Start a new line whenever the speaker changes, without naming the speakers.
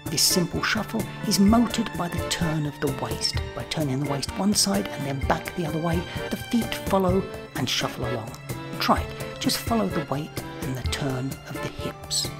This simple shuffle is motored by the turn of the waist. By turning the waist one side and then back the other way, the feet follow and shuffle along. Try it. Just follow the weight and the turn of the hips.